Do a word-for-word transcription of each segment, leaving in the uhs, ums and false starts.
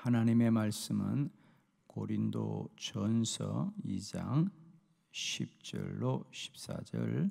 하나님의 말씀은 고린도전서 이 장 십 절로 십사 절,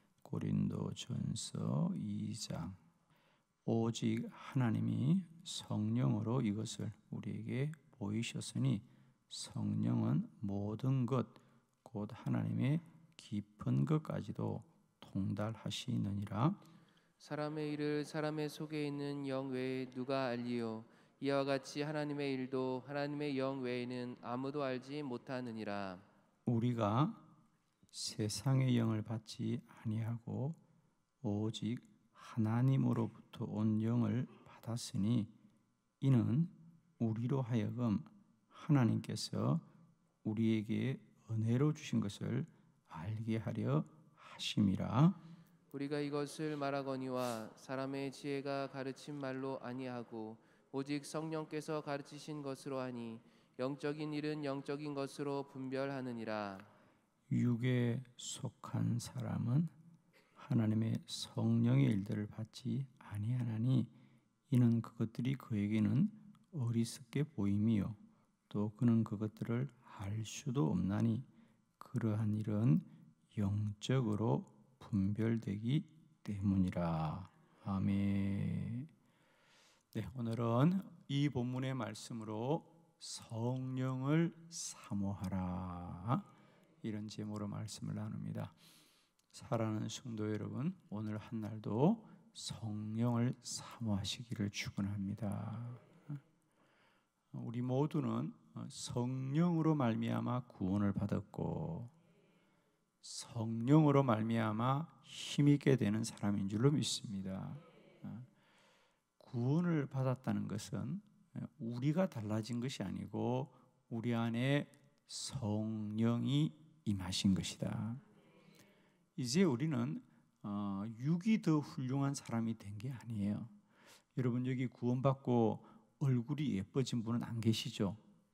고린도전서 이 장. 오직 하나님이 성령으로 이것을 우리에게 보이셨으니 성령은 모든 것 곧 하나님의 깊은 것까지도 통달하시느니라. 사람의 일을 사람의 속에 있는 영 외에 누가 알리요? 이와 같이 하나님의 일도 하나님의 영 외에는 아무도 알지 못하느니라. 우리가 세상의 영을 받지 아니하고 오직 하나님으로부터 온 영을 받았으니 이는 우리로 하여금 하나님께서 우리에게 은혜로 주신 것을 알게 하려 하심이라. 우리가 이것을 말하거니와 사람의 지혜가 가르친 말로 아니하고 오직 성령께서 가르치신 것으로 하니 영적인 일은 영적인 것으로 분별하느니라. 육에 속한 사람은 하나님의 성령의 일들을 받지 아니하나니 이는 그것들이 그에게는 어리석게 보임이요 또 그는 그것들을 알 수도 없나니 그러한 일은 영적으로 분별되기 때문이라. 아멘. 네, 오늘은 이 본문의 말씀으로 성령을 사모하라, 이런 제목으로 말씀을 나눕니다. 사랑하는 성도 여러분, 오늘 한 날도 성령을 사모하시기를 축원합니다. 우리 모두는 성령으로 말미암아 구원을 받았고 성령으로 말미암아 힘있게 되는 사람인 줄로 믿습니다. 구원을 받았다는 것은 우리가 달라진 것이 아니고 우리 안에 성령이 임하신 것이다. 이제 우리는 육이 더 훌륭한 사람이 된 게 아니에요. 여러분, 여기 구원받고 얼굴이 예뻐진 분은 안 계시죠?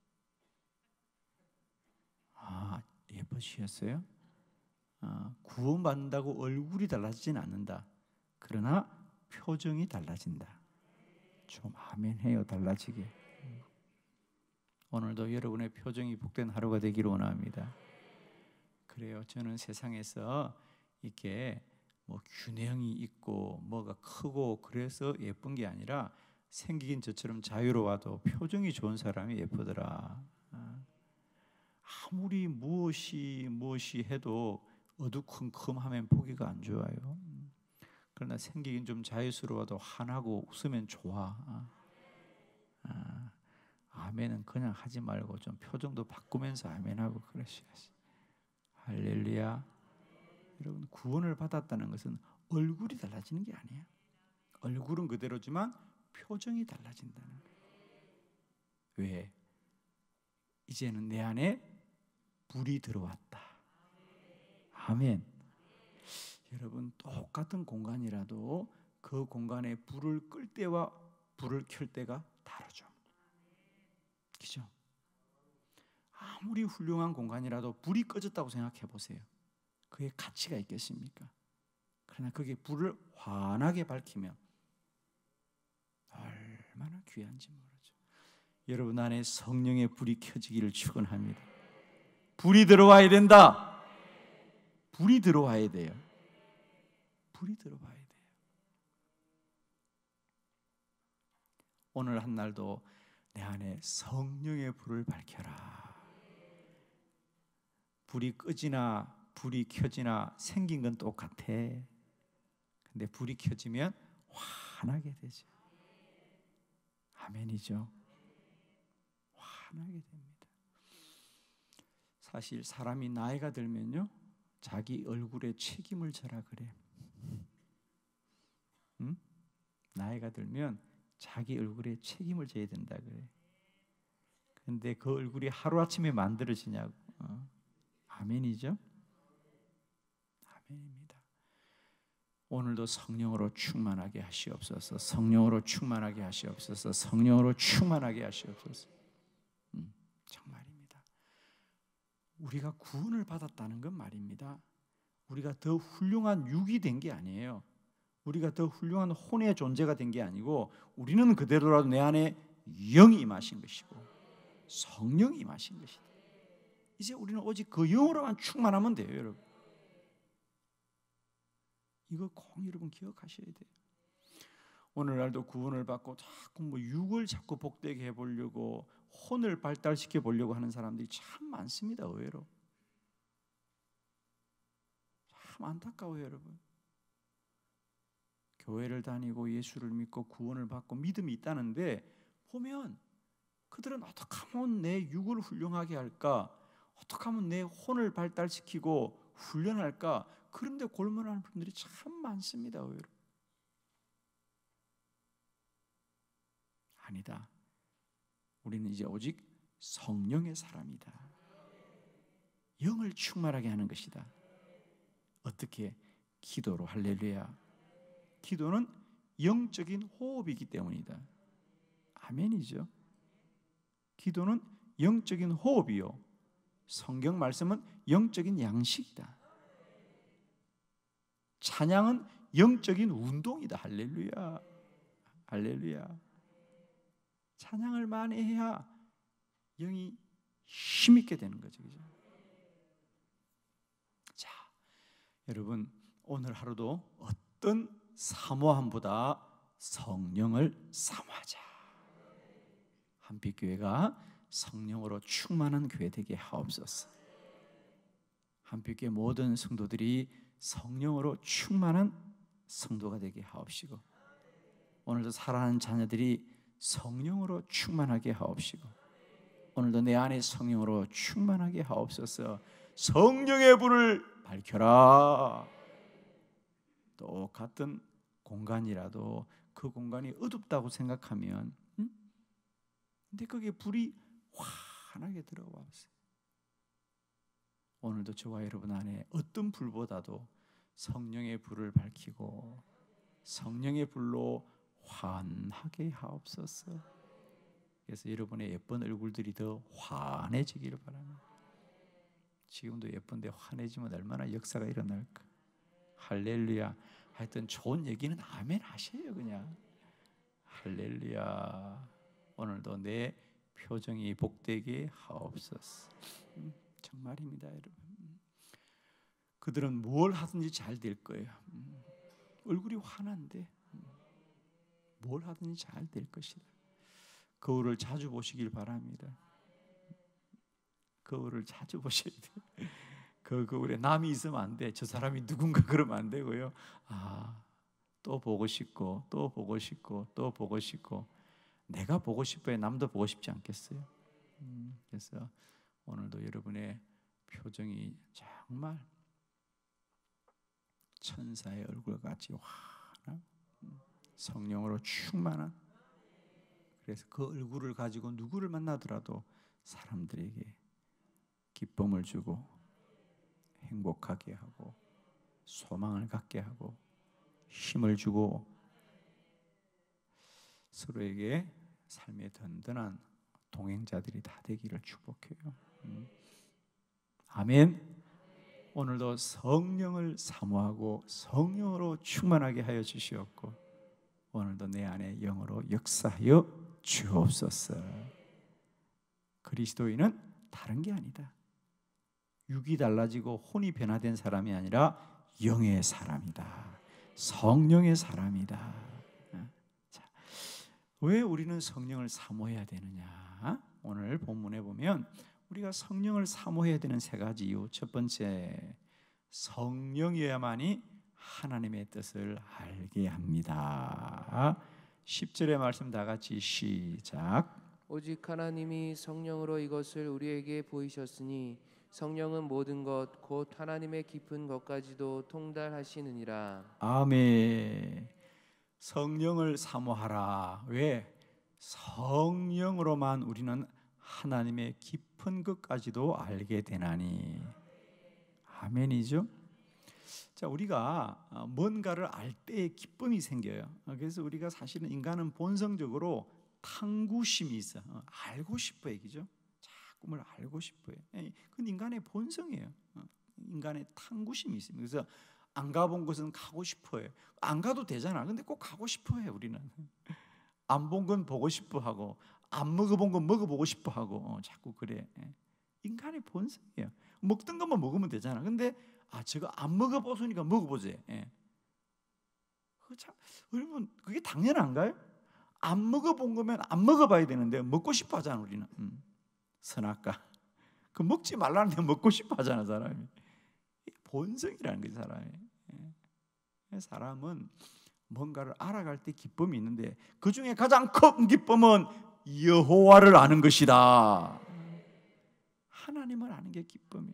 아, 예뻐지셨어요? 아, 구원받는다고 얼굴이 달라지진 않는다. 그러나 표정이 달라진다. 좀 아멘 해요. 달라지게. 오늘도 여러분의 표정이 복된 하루가 되기를 원합니다. 그래요. 저는 세상에서 이렇게 뭐 균형이 있고 뭐가 크고 그래서 예쁜 게 아니라 생기긴 저처럼 자유로워도 표정이 좋은 사람이 예쁘더라. 아무리 무엇이 무엇이 해도 어두컴컴하면 보기가 안 좋아요. 그러나 생기긴 좀 자유스러워도 환하고 웃으면 좋아. 아, 아멘은 그냥 하지 말고 좀 표정도 바꾸면서 아멘하고 그러셔야지. 할렐루야. 여러분, 구원을 받았다는 것은 얼굴이 달라지는 게 아니에요. 얼굴은 그대로지만 표정이 달라진다는 거예요. 왜? 이제는 내 안에 불이 들어왔다. 아멘. 여러분, 똑같은 공간이라도 그 공간에 불을 끌 때와 불을 켤 때가 다르죠. 그죠? 아무리 훌륭한 공간이라도 불이 꺼졌다고 생각해 보세요. 그게 가치가 있겠습니까? 그러나 그게 불을 환하게 밝히면 얼마나 귀한지 모르죠. 여러분 안에 성령의 불이 켜지기를 축원합니다. 불이 들어와야 된다. 불이 들어와야 돼요. 불이 들어와야 돼요. 오늘 한 날도 내 안에 성령의 불을 밝혀라. 불이 끄지나 불이 켜지나 생긴 건 똑같아. 근데 불이 켜지면 환하게 되죠. 아멘이죠. 환하게 됩니다. 사실 사람이 나이가 들면요, 자기 얼굴에 책임을 져라 그래. 응? 나이가 들면 자기 얼굴에 책임을 져야 된다 그래. 근데 그 얼굴이 하루아침에 만들어지냐고. 어? 아멘이죠? 아멘입니다. 오늘도 성령으로 충만하게 하시옵소서. 성령으로 충만하게 하시옵소서. 성령으로 충만하게 하시옵소서. 음, 정말입니다. 우리가 구원을 받았다는 건 말입니다. 우리가 더 훌륭한 육이 된 게 아니에요. 우리가 더 훌륭한 혼의 존재가 된 게 아니고 우리는 그대로라도 내 안에 영이 임하신 것이고 성령이 임하신 것이다. 이제 우리는 오직 그 영으로만 충만하면 돼요, 여러분. 이거 꼭 여러분 기억하셔야 돼요. 오늘날도 구원을 받고 자꾸 뭐 육을 자꾸 복되게 해보려고 혼을 발달시켜 보려고 하는 사람들이 참 많습니다. 의외로 참 안타까워요, 여러분. 교회를 다니고 예수를 믿고 구원을 받고 믿음이 있다는데 보면 그들은 어떻게 하면 내 육을 훌륭하게 할까, 어떻게 하면 내 혼을 발달시키고 훈련할까, 그런데 골몰하는 분들이 참 많습니다. 의외로. 아니다. 우리는 이제 오직 성령의 사람이다. 영을 충만하게 하는 것이다. 어떻게? 기도로. 할렐루야. 기도는 영적인 호흡이기 때문이다. 아멘이죠. 기도는 영적인 호흡이요, 성경 말씀은 영적인 양식이다. 찬양은 영적인 운동이다. 할렐루야. 할렐루야. 찬양을 많이 해야 영이 힘있게 되는 거죠. 그죠? 자, 여러분 오늘 하루도 어떤 사모함보다 성령을 사모하자. 한빛교회가 성령으로 충만한 교회 되게 하옵소서. 한빛교회 모든 성도들이 성령으로 충만한 성도가 되게 하옵시고, 오늘도 사랑하는 자녀들이 성령으로 충만하게 하옵시고, 오늘도 내 안에 성령으로 충만하게 하옵소서. 성령의 불을 밝혀라. 똑같은 공간이라도 그 공간이 어둡다고 생각하면 응? 근데 거기에 불이 환하게 들어와서 오늘도 저와 여러분 안에 어떤 불보다도 성령의 불을 밝히고 성령의 불로 환하게 하옵소서. 그래서 여러분의 예쁜 얼굴들이 더 환해지기를 바랍니다. 지금도 예쁜데 환해지면 얼마나 역사가 일어날까. 할렐루야. 하여튼 좋은 얘기는 아멘 하세요. 그냥 할렐루야. 오늘도 내 표정이 복되게 하옵소서. 음, 정말입니다, 여러분. 그들은 뭘 하든지 잘 될 거예요. 음, 얼굴이 환한데 음, 뭘 하든지 잘 될 것이다. 거울을 자주 보시길 바랍니다. 거울을 자주 보셔야 돼요. 그 거울에 남이 있으면 안 돼. 저 사람이 누군가 그러면 안 되고요. 아, 또 보고 싶고 또 보고 싶고 또 보고 싶고, 내가 보고 싶어야 남도 보고 싶지 않겠어요? 음, 그래서 오늘도 여러분의 표정이 정말 천사의 얼굴같이 환한 성령으로 충만한, 그래서 그 얼굴을 가지고 누구를 만나더라도 사람들에게 기쁨을 주고 행복하게 하고 소망을 갖게 하고 힘을 주고 서로에게 삶의 든든한 동행자들이 다 되기를 축복해요. 음. 아멘. 오늘도 성령을 사모하고 성령으로 충만하게 하여 주시옵고, 오늘도 내 안에 영으로 역사하여 주옵소서. 그리스도인은 다른 게 아니다. 육이 달라지고 혼이 변화된 사람이 아니라 영의 사람이다. 성령의 사람이다. 자, 왜 우리는 성령을 사모해야 되느냐? 오늘 본문에 보면 우리가 성령을 사모해야 되는 세 가지 이유. 첫 번째, 성령이어야만이 하나님의 뜻을 알게 합니다. 십 절의 말씀 다 같이 시작. 오직 하나님이 성령으로 이것을 우리에게 보이셨으니 성령은 모든 것 곧 하나님의 깊은 것까지도 통달하시느니라. 아멘. 성령을 사모하라. 왜? 성령으로만 우리는 하나님의 깊은 것까지도 알게 되나니. 아멘이죠. 자, 우리가 뭔가를 알 때 기쁨이 생겨요. 그래서 우리가 사실은 인간은 본성적으로 탐구심이 있어. 알고 싶어 얘기죠. 꿈을 알고 싶어요. 그건 인간의 본성이에요. 인간의 탐구심이 있습니다. 그래서 안 가본 곳은 가고 싶어요. 안 가도 되잖아. 근데 꼭 가고 싶어요, 우리는. 안 본 건 보고 싶어 하고 안 먹어본 건 먹어보고 싶어 하고 어, 자꾸 그래. 인간의 본성이에요. 먹던 것만 먹으면 되잖아. 근데 아 저거 안 먹어보니까 먹어보지. 예. 참, 여러분 그게 당연한가요? 안 먹어본 거면 안 먹어봐야 되는데 먹고 싶어 하잖아 우리는. 음. 선악과 그 먹지 말라는데 먹고 싶어 하잖아 사람이. 본성이라는 거지 사람이. 예. 사람은 뭔가를 알아갈 때 기쁨이 있는데 그 중에 가장 큰 기쁨은 여호와를 아는 것이다. 하나님을 아는 게 기쁨이에요.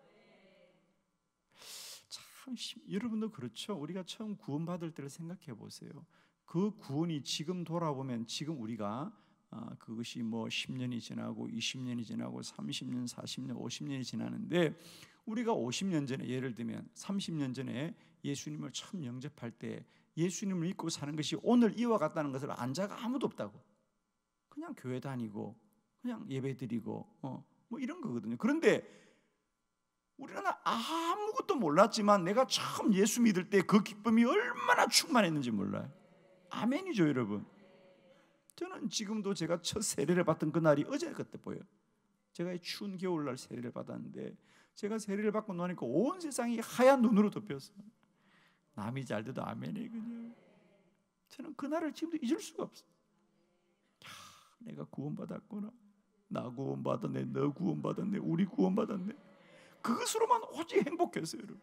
참 여러분도 그렇죠. 우리가 처음 구원받을 때를 생각해 보세요. 그 구원이 지금 돌아보면 지금 우리가 아, 그것이 뭐 십 년이 지나고 이십 년이 지나고 삼십 년, 사십 년, 오십 년이 지나는데 우리가 오십 년 전에 예를 들면 삼십 년 전에 예수님을 처음 영접할 때 예수님을 믿고 사는 것이 오늘 이와 같다는 것을 안 자가 아무도 없다고. 그냥 교회 다니고 그냥 예배 드리고 어, 뭐 이런 거거든요. 그런데 우리는 아무것도 몰랐지만 내가 처음 예수 믿을 때 그 기쁨이 얼마나 충만했는지 몰라요. 아멘이죠 여러분. 저는 지금도 제가 첫 세례를 받던 그날이 어제 그때 보여요. 제가 추운 겨울날 세례를 받았는데 제가 세례를 받고 나니까 온 세상이 하얀 눈으로 덮였어요. 남이 잘 돼도 아멘이 그냥. 저는 그날을 지금도 잊을 수가 없어요. 야, 내가 구원받았구나. 나 구원받았네. 너 구원받았네. 우리 구원받았네. 그것으로만 오직 행복했어요 여러분.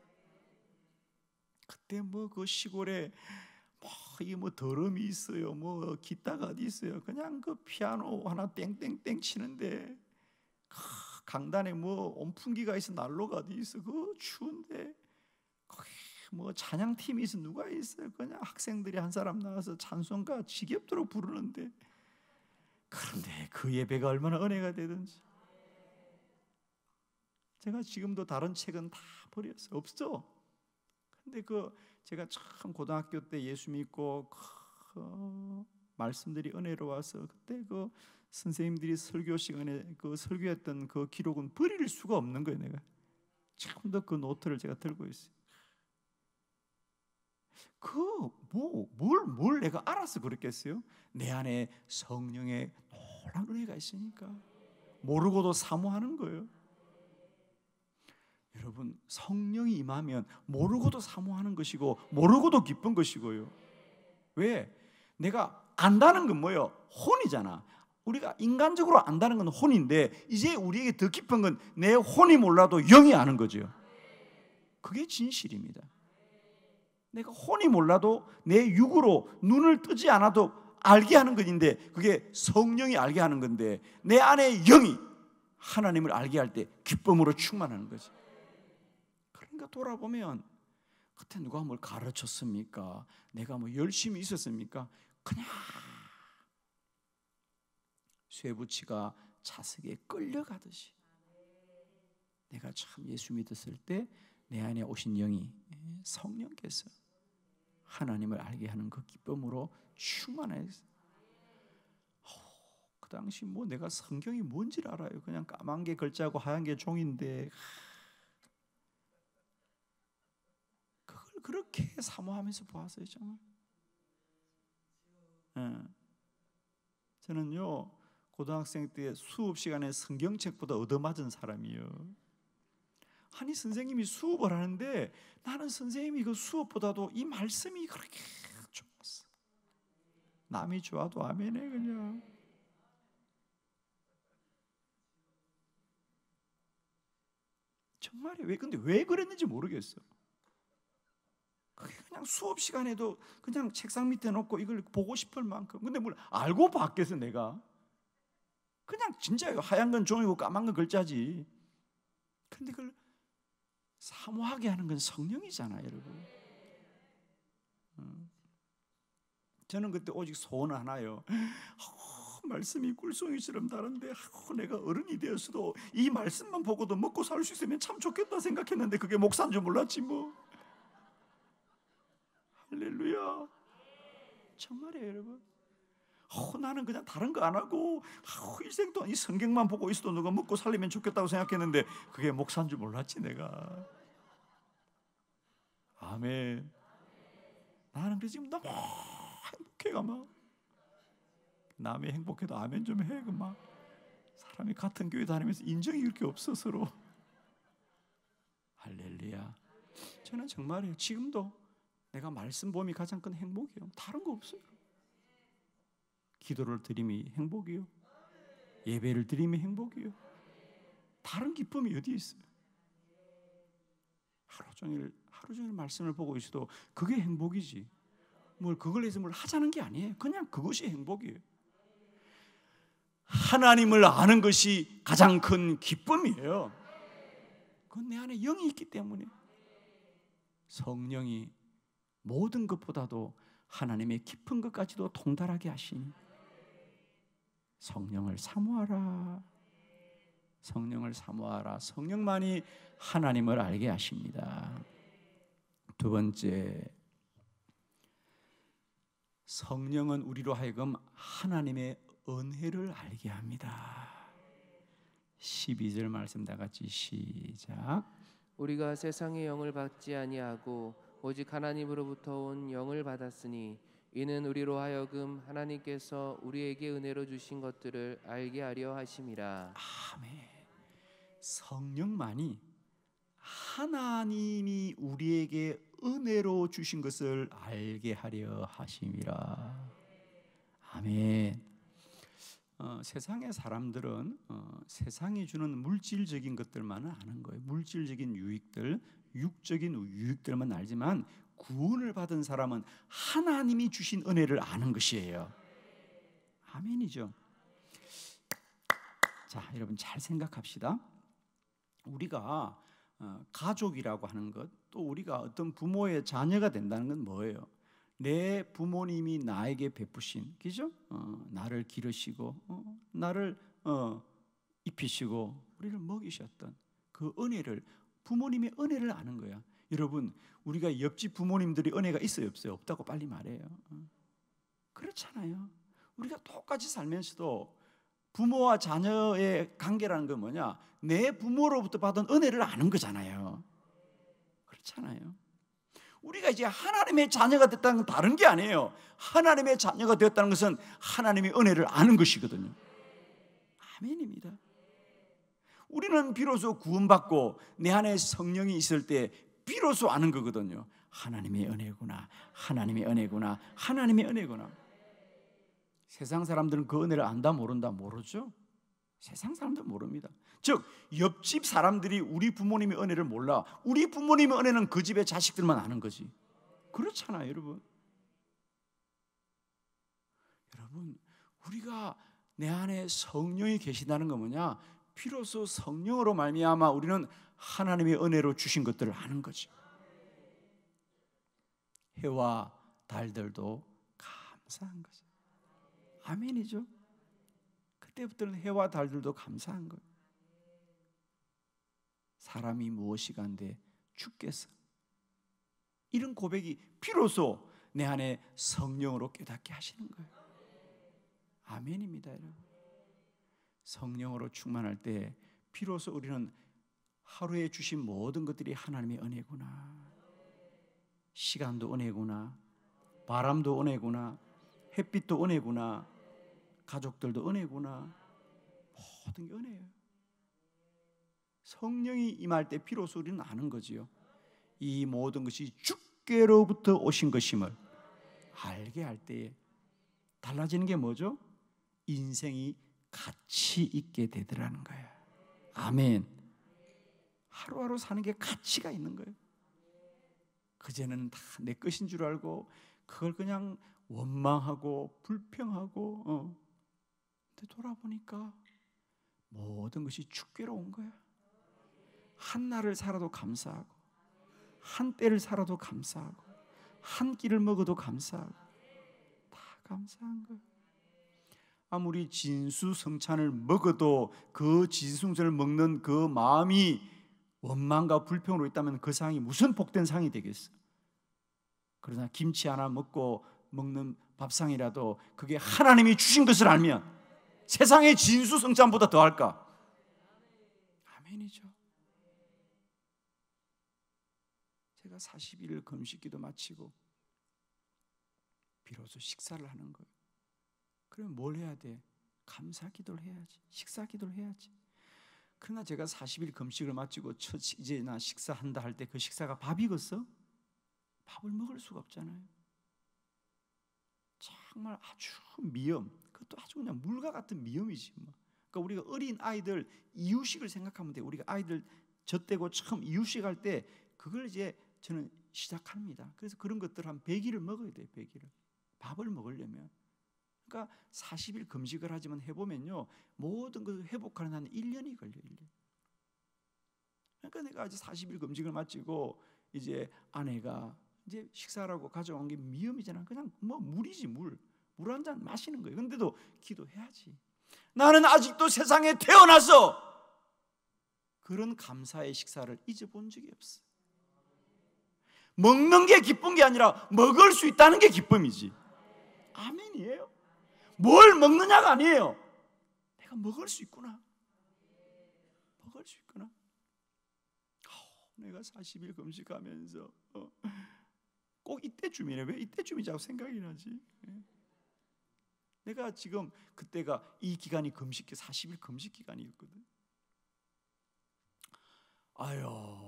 그때 뭐 그 시골에 이 뭐 더럼이 있어요, 뭐 기타가 어디 있어요. 그냥 그 피아노 하나 땡땡땡 치는데 강단에 뭐 온풍기가 있어, 난로가 어디 있어. 그 추운데 뭐 찬양팀이 있어, 누가 있어요. 그냥 학생들이 한 사람 나와서 찬송가 지겹도록 부르는데, 그런데 그 예배가 얼마나 은혜가 되든지. 제가 지금도 다른 책은 다 버렸어요. 없죠. 근데 그 제가 참 고등학교 때 예수 믿고 그 말씀들이 은혜로 와서 그때 그 선생님들이 설교 시간에 그 설교했던 그 기록은 버릴 수가 없는 거예요. 내가 지금도 그 노트를 제가 들고 있어요. 그 뭐 뭘 뭘 내가 알아서 그랬겠어요? 내 안에 성령의 놀라운 은혜가 있으니까 모르고도 사모하는 거예요. 여러분, 성령이 임하면 모르고도 사모하는 것이고 모르고도 기쁜 것이고요. 왜? 내가 안다는 건 뭐예요? 혼이잖아. 우리가 인간적으로 안다는 건 혼인데 이제 우리에게 더 깊은 건 내 혼이 몰라도 영이 아는 거죠. 그게 진실입니다. 내가 혼이 몰라도 내 육으로 눈을 뜨지 않아도 알게 하는 것인데 그게 성령이 알게 하는 건데 내 안에 영이 하나님을 알게 할 때 기쁨으로 충만하는 거지. 그러니까 돌아보면 그때 누가 뭘 가르쳤습니까? 내가 뭐 열심히 있었습니까? 그냥 쇠붙이가 자석에 끌려가듯이 내가 참 예수 믿었을 때 내 안에 오신 영이 성령께서 하나님을 알게 하는 그 기쁨으로 충만했어요. 그 당시 뭐 내가 성경이 뭔지를 알아요. 그냥 까만 게 글자고 하얀 게 종인데 그걸 그렇게 사모하면서 보았어요. 정말. 네. 저는요 고등학생 때 수업 시간에 성경책보다 얻어맞은 사람이에요. 아니 선생님이 수업을 하는데 나는 선생님이 그 수업보다도 이 말씀이 그렇게 좋았어. 남이 좋아도 아멘해 그냥. 정말이 왜 근데 왜 그랬는지 모르겠어. 그냥 수업 시간에도 그냥 책상 밑에 놓고 이걸 보고 싶을 만큼. 근데 뭘 알고 봤겠어 내가. 그냥 진짜요. 하얀 건 종이고 까만 건 글자지. 근데 그걸 사모하게 하는 건 성령이잖아요, 여러분. 저는 그때 오직 소원 하나요. 어, 말씀이 꿀송이처럼 다른데 어, 내가 어른이 되었어도 이 말씀만 보고도 먹고 살 수 있으면 참 좋겠다 생각했는데 그게 목사인 줄 몰랐지 뭐. 할렐루야. 정말이에요, 여러분. 어, 나는 그냥 다른 거 안 하고 어, 일생 동안 이 성경만 보고 있어도 누가 먹고 살리면 좋겠다고 생각했는데 그게 목사인 줄 몰랐지 내가. 아멘. 나는 그래서 지금 너무 행복해가 막. 남의 행복해도 아멘 좀 해. 그만. 사람이 같은 교회 다니면서 인정이 그렇게 없어 서로. 할렐루야. 저는 정말이에요. 지금도 내가 말씀 보험이 가장 큰 행복이에요. 다른 거 없어요. 기도를 드림이 행복이요. 예배를 드림이 행복이요. 다른 기쁨이 어디 있어요? 하루 종일 하루 종일 말씀을 보고 있어도 그게 행복이지. 뭘 그걸 해서 뭘 하자는 게 아니에요. 그냥 그것이 행복이에요. 하나님을 아는 것이 가장 큰 기쁨이에요. 그건 내 안에 영이 있기 때문에. 성령이 모든 것보다도 하나님의 깊은 것까지도 통달하게 하시니 성령을 사모하라. 성령을 사모하라. 성령만이 하나님을 알게 하십니다. 두 번째, 성령은 우리로 하여금 하나님의 은혜를 알게 합니다. 십이 절 말씀 다 같이 시작. 우리가 세상의 영을 받지 아니하고 오직 하나님으로부터 온 영을 받았으니 이는 우리로 하여금 하나님께서 우리에게 은혜로 주신 것들을 알게 하려 하심이라. 아멘. 성령만이 하나님이 우리에게 은혜로 주신 것을 알게 하려 하심이라. 아멘. 어, 세상의 사람들은 어, 세상이 주는 물질적인 것들만은 아는 거예요. 물질적인 유익들, 육적인 유익들만 알지만 구원을 받은 사람은 하나님이 주신 은혜를 아는 것이에요. 아멘이죠. 자, 여러분 잘 생각합시다. 우리가 어, 가족이라고 하는 것, 또 우리가 어떤 부모의 자녀가 된다는 건 뭐예요? 내 부모님이 나에게 베푸신, 그죠? 어, 나를 기르시고 어, 나를 어, 입히시고 우리를 먹이셨던 그 은혜를, 부모님의 은혜를 아는 거야. 여러분, 우리가 옆집 부모님들이 은혜가 있어요, 없어요? 없다고 빨리 말해요. 어. 그렇잖아요. 우리가 똑같이 살면서도 부모와 자녀의 관계라는 건 뭐냐? 내 부모로부터 받은 은혜를 아는 거잖아요. 그렇잖아요. 우리가 이제 하나님의 자녀가 됐다는 건 다른 게 아니에요. 하나님의 자녀가 되었다는 것은 하나님의 은혜를 아는 것이거든요. 아멘입니다. 우리는 비로소 구원받고 내 안에 성령이 있을 때 비로소 아는 거거든요. 하나님의 은혜구나, 하나님의 은혜구나, 하나님의 은혜구나. 세상 사람들은 그 은혜를 안다 모른다? 모르죠. 세상 사람들은 모릅니다. 즉 옆집 사람들이 우리 부모님의 은혜를 몰라. 우리 부모님의 은혜는 그 집의 자식들만 아는 거지. 그렇잖아요, 여러분. 여러분, 우리가 내 안에 성령이 계신다는 건 뭐냐? 비로소 성령으로 말미암아 우리는 하나님의 은혜로 주신 것들을 아는 거죠. 해와 달들도 감사한 거죠. 아멘이죠. 그때부터는 해와 달들도 감사한 거예요. 사람이 무엇이간데 주께서, 이런 고백이 비로소 내 안에 성령으로 깨닫게 하시는 거예요. 아멘입니다, 여러분. 성령으로 충만할 때 비로소 우리는 하루에 주신 모든 것들이 하나님의 은혜구나, 시간도 은혜구나, 바람도 은혜구나, 햇빛도 은혜구나, 가족들도 은혜구나, 모든 게 은혜예요. 성령이 임할 때 비로소 우리는 아는 거지요. 이 모든 것이 주께로부터 오신 것임을 알게 할 때에 달라지는 게 뭐죠? 인생이 가치 있게 되더라는 거예요. 아멘. 하루하루 사는 게 가치가 있는 거예요. 그전에는 다 내 것인 줄 알고 그걸 그냥 원망하고 불평하고 어. 근데 돌아보니까 모든 것이 주께로 온 거야. 한 날을 살아도 감사하고, 한 때를 살아도 감사하고, 한 끼를 먹어도 감사하고, 다 감사한 거예요. 아무리 진수성찬을 먹어도 그 진수성찬을 먹는 그 마음이 원망과 불평으로 있다면 그 상이 무슨 복된 상이 되겠어? 그러나 김치 하나 먹고 먹는 밥상이라도 그게 하나님이 주신 것을 알면 세상의 진수성찬보다 더할까? 아멘이죠. 제가 사십 일 금식기도 마치고 비로소 식사를 하는 거예요. 그러면 뭘 해야 돼? 감사 기도를 해야지. 식사 기도를 해야지. 그러나 제가 사십 일 금식을 마치고 첫 이제 나 식사한다 할 때 그 식사가 밥이겠어? 밥을 먹을 수가 없잖아요. 정말 아주 미염, 그것도 아주 그냥 물과 같은 미염이지 뭐. 그러니까 우리가 어린 아이들 이유식을 생각하면 돼. 우리가 아이들 젖대고 처음 이유식 할 때 그걸 이제 저는 시작합니다. 그래서 그런 것들 한 백 일을 먹어야 돼요. 백 일을 밥을 먹으려면. 그러니까 사십 일 금식을 하지만 해보면요, 모든 것을 회복하는 한 일 년이 걸려요. 일 년. 그러니까 내가 이제 사십 일 금식을 마치고 이제 아내가 이제 식사라고 가져온 게 미염이잖아. 그냥 뭐 물이지 물. 물 한 잔 마시는 거예요. 근데도 기도해야지. 나는 아직도 세상에 태어나서 그런 감사의 식사를 잊어본 적이 없어. 먹는 게 기쁜 게 아니라 먹을 수 있다는 게 기쁨이지. 아멘이에요. 뭘 먹느냐가 아니에요. 내가 먹을 수 있구나. 먹을 수 있구나. 어, 내가 사십 일 금식하면서 어, 꼭 이때쯤이네. 왜 이때쯤이 자꾸 생각이 나지? 내가 지금 그때가 이 기간이 금식 사십 일 금식 기간이었거든. 아유,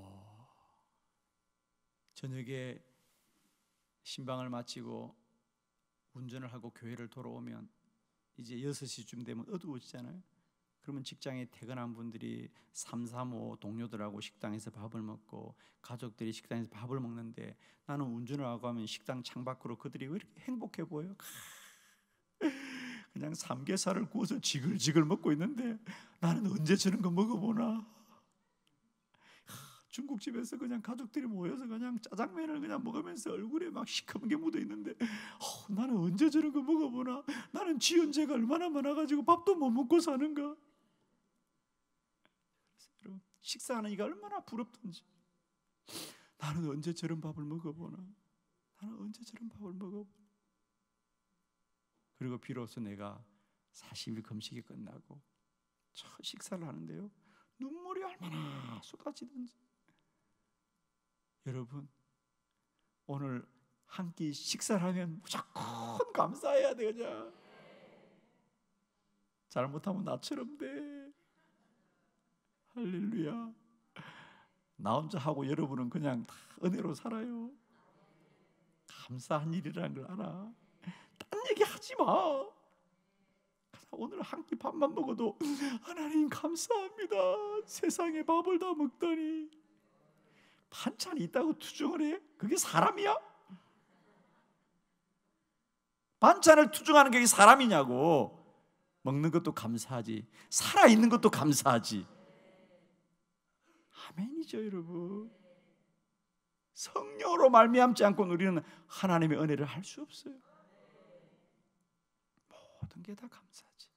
저녁에 신방을 마치고 운전을 하고 교회를 돌아오면 이제 여섯 시쯤 되면 어두워지잖아요. 그러면 직장에 퇴근한 분들이 삼삼오오 동료들하고 식당에서 밥을 먹고 가족들이 식당에서 밥을 먹는데 나는 운전을 하고 하면 식당 창밖으로 그들이 왜 이렇게 행복해 보여? 그냥 삼겹살을 구워서 지글지글 먹고 있는데 나는 언제 저런 거 먹어보나? 중국집에서 그냥 가족들이 모여서 그냥 짜장면을 그냥 먹으면서 얼굴에 막 시커먼 게 묻어 있는데 어, 나는 언제 저런 거 먹어보나? 나는 지연제가 얼마나 많아가지고 밥도 못 먹고 사는가? 여러분, 식사하는 이가 얼마나 부럽던지. 나는 언제 저런 밥을 먹어보나? 나는 언제 저런 밥을 먹어보나? 그리고 비로소 내가 사십 일 금식이 끝나고 첫 식사를 하는데요, 눈물이 얼마나 쏟아지던지. 여러분, 오늘 한 끼 식사를 하면 무조건 감사해야 돼. 그냥 잘못하면 나처럼 돼. 할렐루야. 나 혼자 하고 여러분은 그냥 다 은혜로 살아요. 감사한 일이라는 걸 알아. 딴 얘기 하지 마. 오늘 한 끼 밥만 먹어도 하나님 감사합니다. 세상에 밥을 다 먹다니. 반찬이 있다고 투정을 해? 그게 사람이야? 반찬을 투정하는 게 사람이냐고. 먹는 것도 감사하지, 살아있는 것도 감사하지. 아멘이죠 여러분. 성령으로 말미암지 않고는 우리는 하나님의 은혜를 할 수 없어요. 모든 게 다 감사하지.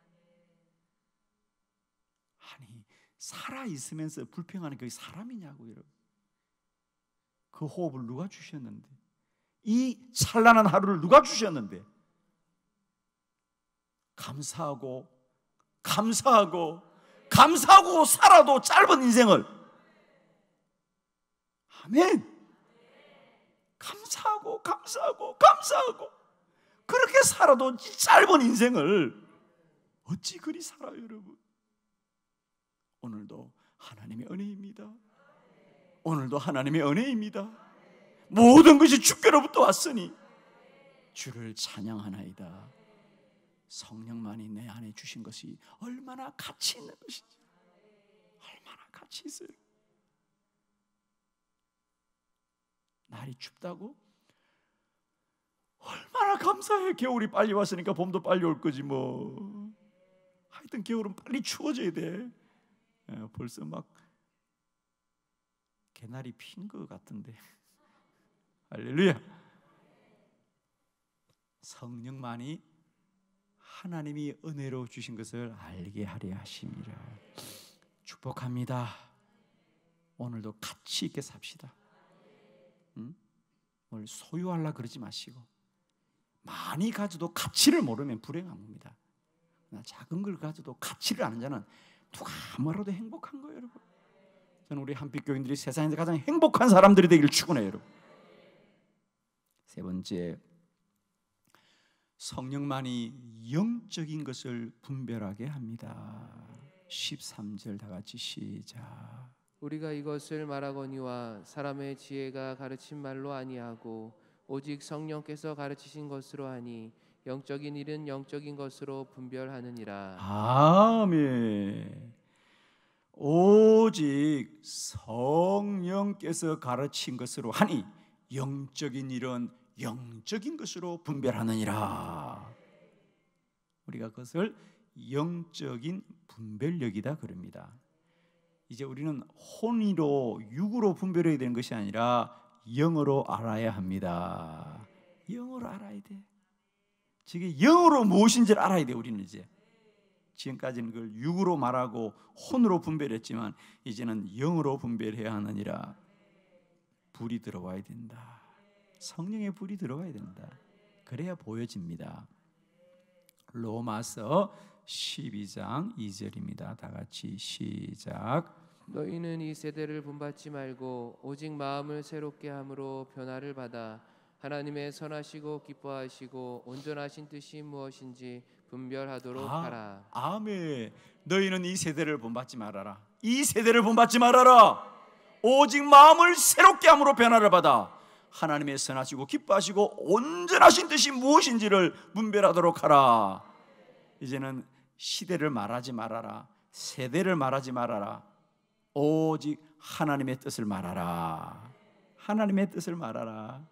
아니, 살아있으면서 불평하는 게 사람이냐고. 여러분, 그 호흡을 누가 주셨는데, 이 찬란한 하루를 누가 주셨는데, 감사하고 감사하고 감사하고 살아도 짧은 인생을, 아멘, 감사하고 감사하고 감사하고 그렇게 살아도 이 짧은 인생을 어찌 그리 살아요 여러분. 오늘도 하나님의 은혜입니다. 오늘도 하나님의 은혜입니다. 모든 것이 주께로부터 왔으니 주를 찬양하나이다. 성령만이 내 안에 주신 것이 얼마나 가치 있는 것인지, 얼마나 가치 있어요. 날이 춥다고? 얼마나 감사해. 겨울이 빨리 왔으니까 봄도 빨리 올 거지 뭐. 하여튼 겨울은 빨리 추워져야 돼. 예, 벌써 막 개나리 핀 것 같은데. 할렐루야. 성령만이 하나님이 은혜로 주신 것을 알게 하려 하심이라. 축복합니다. 오늘도 가치 있게 삽시다. 응? 뭘 소유하려 그러지 마시고, 많이 가져도 가치를 모르면 불행한 겁니다. 작은 걸 가져도 가치를 아는 자는 누가 뭐라도 행복한 거예요 여러분. 저는 우리 한빛 교인들이 세상에서 가장 행복한 사람들이 되기를 축원해요 여러분. 세 번째, 성령만이 영적인 것을 분별하게 합니다. 십삼 절 다 같이 시작. 우리가 이것을 말하거니와 사람의 지혜가 가르친 말로 아니하고 오직 성령께서 가르치신 것으로 하니 영적인 일은 영적인 것으로 분별하느니라. 아멘. 오직 성령께서 가르친 것으로 하니 영적인 일은 영적인 것으로 분별하느니라. 우리가 그것을 영적인 분별력이다 그럽니다. 이제 우리는 혼의로 육으로 분별해야 되는 것이 아니라 영으로 알아야 합니다. 영으로 알아야 돼. 지금 영으로 무엇인지를 알아야 돼. 우리는 이제 지금까지는 그걸 육으로 말하고 혼으로 분별했지만 이제는 영으로 분별해야 하느니라. 불이 들어와야 된다. 성령의 불이 들어와야 된다. 그래야 보여집니다. 로마서 십이 장 이 절입니다. 다 같이 시작. 너희는 이 세대를 본받지 말고 오직 마음을 새롭게 함으로 변화를 받아 하나님의 선하시고 기뻐하시고 온전하신 뜻이 무엇인지 분별하도록 아, 하라. 아멘. 너희는 이 세대를 본받지 말아라. 이 세대를 본받지 말아라. 오직 마음을 새롭게 함으로 변화를 받아 하나님의 선하시고 기뻐하시고 온전하신 뜻이 무엇인지를 분별하도록 하라. 이제는 시대를 말하지 말아라. 세대를 말하지 말아라. 오직 하나님의 뜻을 말하라. 하나님의 뜻을 말하라.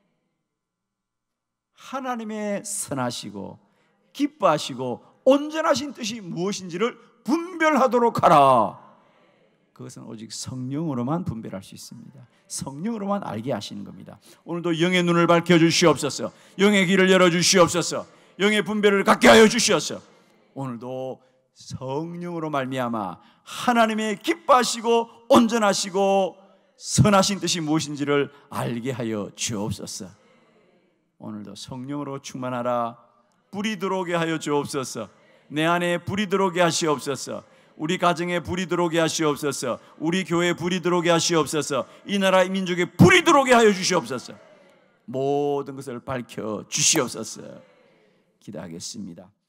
하나님의 선하시고 기뻐하시고 온전하신 뜻이 무엇인지를 분별하도록 하라. 그것은 오직 성령으로만 분별할 수 있습니다. 성령으로만 알게 하시는 겁니다. 오늘도 영의 눈을 밝혀주시옵소서. 영의 길을 열어주시옵소서. 영의 분별을 갖게 하여 주시옵소서. 오늘도 성령으로 말미암아 하나님의 기뻐하시고 온전하시고 선하신 뜻이 무엇인지를 알게 하여 주옵소서. 오늘도 성령으로 충만하라. 불이 들어오게 하여 주옵소서. 내 안에 불이 들어오게 하시옵소서. 우리 가정에 불이 들어오게 하시옵소서. 우리 교회에 불이 들어오게 하시옵소서. 이 나라 민족에 불이 들어오게 하여 주시옵소서. 모든 것을 밝혀 주시옵소서. 기도하겠습니다.